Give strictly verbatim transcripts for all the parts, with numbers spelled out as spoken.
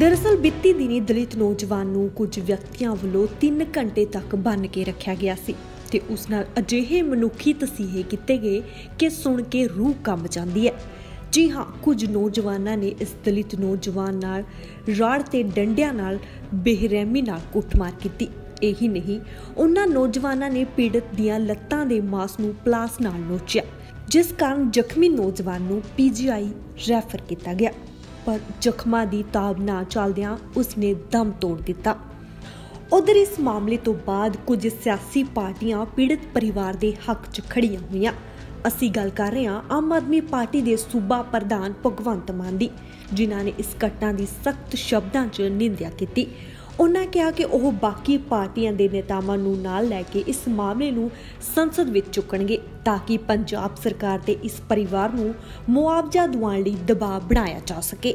दरअसल बीती दिनी दलित नौजवान नूं कुछ व्यक्तियों वालों तीन घंटे तक बन के रखा गया सी ते उस नाल अजिहे मनुखी तसीहे किते गए कि सुन के रूह कंब जांदी है। जी हाँ, कुछ नौजवानों ने इस दलित नौजवान नाल राड़ ते डंडियां नाल बेरहमी नाल कुटमार कीती। यही नहीं, उन्हां नौजवानों ने पीड़ित दियां लत्तां दे मांस नूं पलास नाल नोचिया, जिस कारण जख्मी नौजवान नूं पीजीआई रैफर किया गया, पर जख्मां दी ताब ना चलदियां उसने दम तोड़ दिता। उधर इस मामले तो बाद कुछ सियासी पार्टियां पीड़ित परिवार के हक च खड़ियां हुईयां। असी गल कर रहे हैं आम आदमी पार्टी के सूबा प्रधान भगवंत मान दी, जिन्हां ने इस घटना की सख्त शब्दां च निंदा की। उन्होंने कहा कि वह बाकी पार्टियां के नेतावां नूं नाल लैके इस मामले नूं संसद विच चुकणगे ताकि पंजाब सरकार ते इस परिवार नूं मुआवजा दिवाउण लई दबाव बनाया जा सके।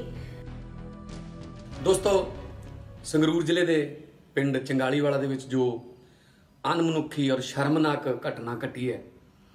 दोस्तों, संगरूर जिले के पिंड चंगालीवाला दे विच जो अनमनुखी और शर्मनाक घटना घटी है,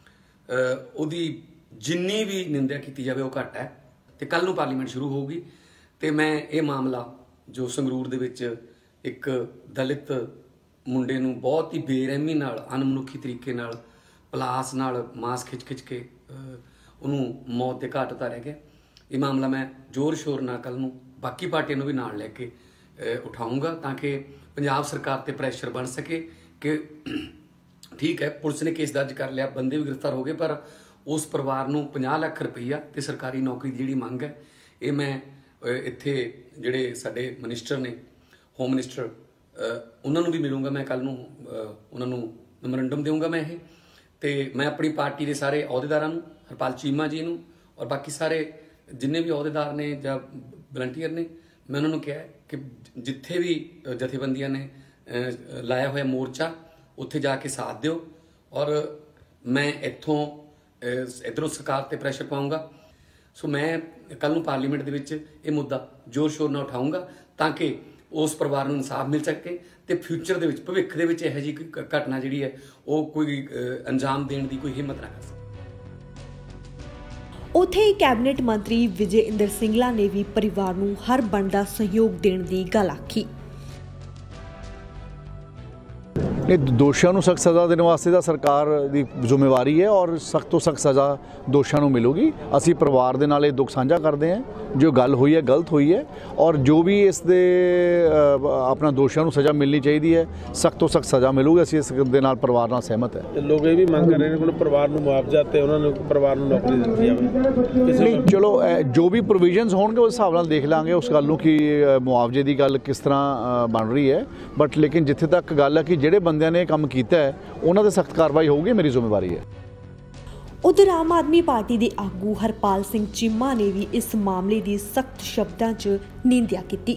ਉਹਦੀ जिन्नी भी निंदा की जाए वह घट है। तो कल नूं पार्लीमेंट शुरू होगी तो मैं ये मामला जो संगरूर दे विच एक दलित मुंडे नूं बहुत ही बेरहमी नाल अनमनुखी तरीके नाल पलास नाल मांस खिच खिच के उन्होंने मौत के घाट उतारिया गया। ये मामला मैं जोर शोर नाल कल नूं बाकी पार्टियों नूं भी नाल लैके उठाऊँगा ताकि पंजाब सरकार ते प्रैशर बन सके कि ठीक है, पुलिस ने केस दर्ज कर लिया, बंदे भी गिरफ्तार हो गए, पर उस परिवार नूं पचास लाख रुपया ते सरकारी नौकरी की जिहड़ी मंग है, ये मैं इत्थे जिहड़े साडे मिनिस्टर ने होम मिनिस्टर उन्होंने भी मिलूँगा। मैं कल नूं उन्होंने मैमोरेंडम दूँगा मैं ये ते मैं अपनी पार्टी के सारे अहुदेदारां नूं, हरपाल चीमा जी नूं और बाकी सारे जिन्ने भी अहुदेदार ने जां वलंटीयर ने, मैं उन्होंने कहा कि जिथे भी जथेबंदियां ने लाया होया मोर्चा उत्थे जाके साथ दिओ और मैं इत्थों इधरों सरकार ते प्रैशर पाऊँगा। सो मैं कल नूं पार्लीमेंट दे विच ये मुद्दा जोर शोर नाल उठाऊँगा ताकि उस परिवार नूं इंसाफ मिल सके ते फ्यूचर दे विच भविख दे विच इहो जी घटना जिहड़ी है वो कोई अंजाम देण दी कोई हिम्मत ना कर सके। उत्थे ही कैबिनेट मंत्री विजय इंदर सिंगला ने भी परिवार नूं हर बनदा सहयोग देण दी गल आखी। दोषियों को सख्त सज़ा देने वास्ते तो सरकार की जिम्मेवारी है और सख्त तो सख्त सज़ा दोषियों को मिलेगी। असी परिवार के नाल दुख साझा करते हैं, जो गल हुई है गलत हुई है और जो भी इस दे अपना दोषियों को सज़ा मिलनी चाहिए है, सख्त तो सख्त सज़ा मिलूगी। असी इस दे नाल परिवार नाल सहमत है। लोग ये भी मांग कर रहे हैं कि परिवार को मुआवजा ते उन्होंने परिवार को नौकरी दी जाए। नहीं, चलो जो भी प्रोविजनस होंगे उस हिसाब नाल देख लांगे उस गल नूं कि मुआवजे की गल किस तरह बन रही है, बट लेकिन जिथे तक गल है कि जिहड़े बंदे ने काम किया है उन्होंने सख्त कार्रवाई होगी, मेरी जिम्मेवारी है। उधर आम आदमी पार्टी के आगू हरपाल सिंह चीमा ने भी इस मामले की सख्त शब्दों च निंदा की।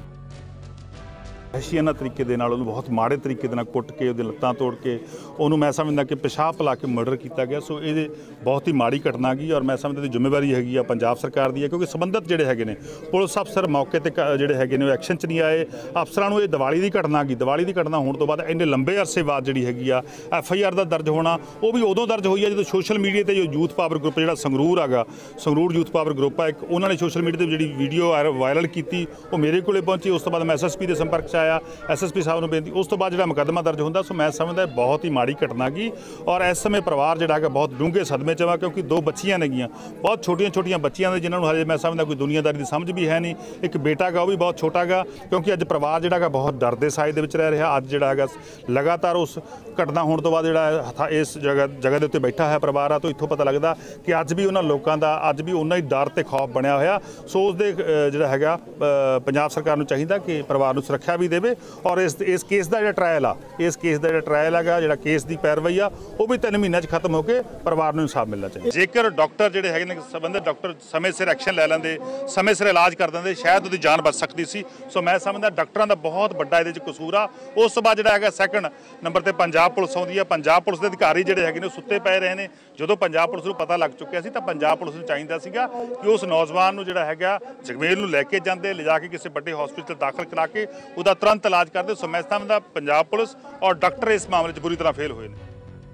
वहशियाना तरीके दे नाल उन्होंने बहुत माड़े तरीके दे नाल कुट के उहदी लत्तां तोड़ के उन्होंने मैं समझदा कि पेशाब पिला के मर्डर किया गया। सो ये बहुत ही माड़ी घटना गई और मैं समझदा जिम्मेवारी हैगी पंजाब सरकार की है, क्योंकि संबंधित जिहड़े हैगे ने पुलिस अफसर मौके ते जिहड़े हैगे ने एक्शन च नहीं आए। अफसरां नूं ये दिवाली की घटना गई, दिवाली की घटना होने तो बाद इन्ने लंबे अरसे बाद जिहड़ी हैगी आ एफ आई आर का दर्ज होना वो भी उदों दर्ज हुई है जो सोशल मीडिया ते जो यूथ पावर ग्रुप जिहड़ा संगरूर आगा, संगरूर यूथ पावर ग्रुप है एक, उन्होंने सोशल मीडिया ते जिहड़ी वीडियो वायरल की वो मेरे कोले पहुंची। उस तो बाद मैं एस एस पी के संपर्क च आया, एस एस पी साहब नूं बेनती, उस तो बाद जिहड़ा मुकदमा दर्ज होंदा। सो मैं समझदा बहुत ही माड़ी घटना गई और इस समय परिवार जिहड़ा है बहुत डूंघे सदमे च वा, क्योंकि दो बच्चियां नेगियां बहुत छोटियां छोटियां बच्चियां ने जिन्होंने हजे मैं समझदा कोई दुनियादारी की समझ भी है नहीं। एक बेटा गा वो भी बहुत छोटा गा, क्योंकि अज परिवार जिहड़ा है बहुत डर दे साए दे विच रह रहा। अज जिहड़ा है लगातार उस घटना होने तो बाद जिहड़ा इस जगह जगह के उत्ते बैठा है परिवार आ, तो इत्थों पता लगदा कि अज भी उन्हां लोकां दा अज भी उन्ना ही डर ते खौफ बनिया होया। सो उसदे जिहड़ा हैगा पंजाब सरकार नूं चाहीदा कि परिवार नूं सुरक्षा भी देवे और इस इस केस का जो ट्रायल आ इस केस का जो ट्रायल है जो केस की पैरवाई आ वो भी तीन महीनों खत्म होकर परिवार को इंसाफ मिलना चाहिए। जेकर डॉक्टर जोड़े है संबंधित डॉक्टर समय सिर एक्शन लै लेंदे, समय सिर इलाज कर देंगे, शायद उसकी जान बच सकती सी। सो मैं समझदा डॉक्टरों का बहुत बड़ा ये कसूर आ। उस बाद जो है सैकंड नंबर पर पंजाब पुलिस आउंदी है। पंजाब पुलिस के अधिकारी जोड़े है सुत्ते पै रहे हैं। जो पंजाब पुलिस को पता लग चुकिया सी तो पंजाब पुलिस को चाहिए सीगा कि उस नौजवान जो है जगमेल नूं लैके जाते ले जाके किसी बड़े हॉस्पिटल दाखिल करा के उसका तुरंत इलाज करते। सो मैं समझदा पंजाब पुलिस और डॉक्टर इस मामले में बुरी तरह फेल हुए हैं।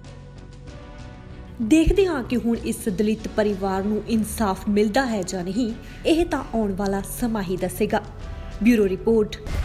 देखते हाँ कि हुण इस दलित परिवार नूं इंसाफ मिलता है जां नहीं, यह तां आउण वाला समा ही दसेगा। Bureau report.